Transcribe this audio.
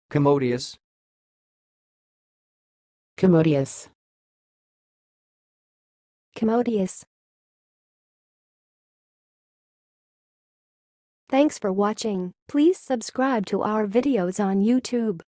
commodious, commodious, commodious. Thanks for watching. Please subscribe to our videos on YouTube.